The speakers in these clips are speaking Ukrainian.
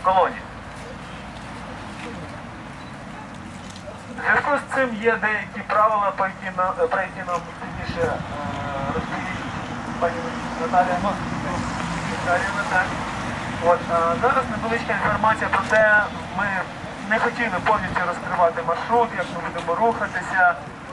колоні. В зв'язку з цим є деякі правила, про які нам пізніше розповість пані Наталія. Зараз невеличка інформація про те, ми не хотіли повністю розкривати маршрут, як ми будемо рухатися.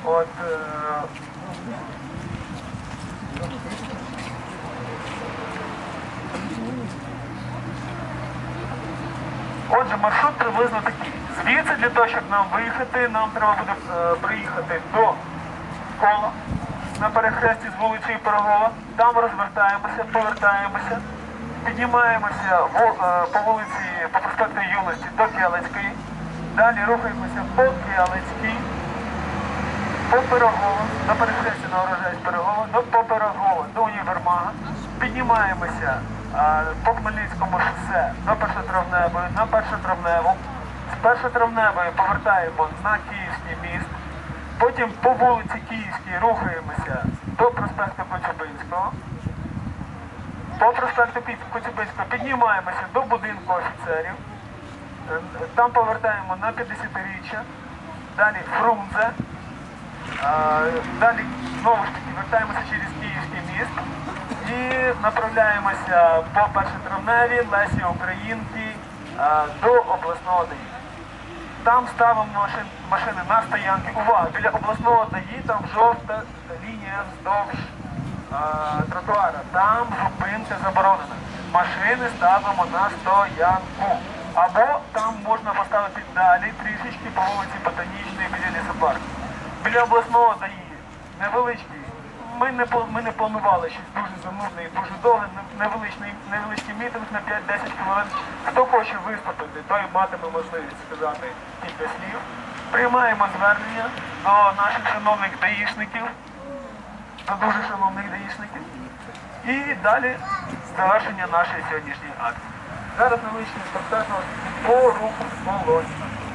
Отже, маршрут приблизно такий. Звідси для того, щоб нам виїхати, нам треба буде приїхати до кола на перехресті з вулицею Пирогова. Там розвертаємося, повертаємося, піднімаємося по вулиці, по проспекту Юності до Келицької. Далі рухаємося по Келицькій, по Пирогова, на перехресті на урожай з Пирогова, по Пирогова до Універмага. Піднімаємося по Хмельницькому шосе до Першотравневої, на Першотравневу. З Першотравневої повертаємо на Київський міст. Потім по вулиці Київській рухаємося до проспекту Коцюбинського. По проспекту Коцюбинського піднімаємося до будинку офіцерів. Там повертаємо на 50-річчя. Далі Фрунзе. Далі знову ж таки вертаємося через Київський міст. І направляємося по Першотравневій, Лесі Українки до обласного ДАІ. Там ставимо машини на стоянки. Увага! Біля обласного ДАІ там жовта лінія вздовж тротуара. Там зупинка заборонена. Машини ставимо на стоянку. Або там можна поставити далі трішечки по вулиці Ботанічної біля лісопарку. Біля обласного ДАІ невеличкий. Ми не планували щось дуже занудне і дуже довге, невеличкий мітинг на 5-10 хвилин. Хто хоче виступити, той матиме можливість сказати кілька слів. Приймаємо звернення до наших шановних даїшників, до дуже шановних даїшників. І далі завершення нашої сьогоднішньої акції. Зараз невеличкий спектакль по руху в колоні.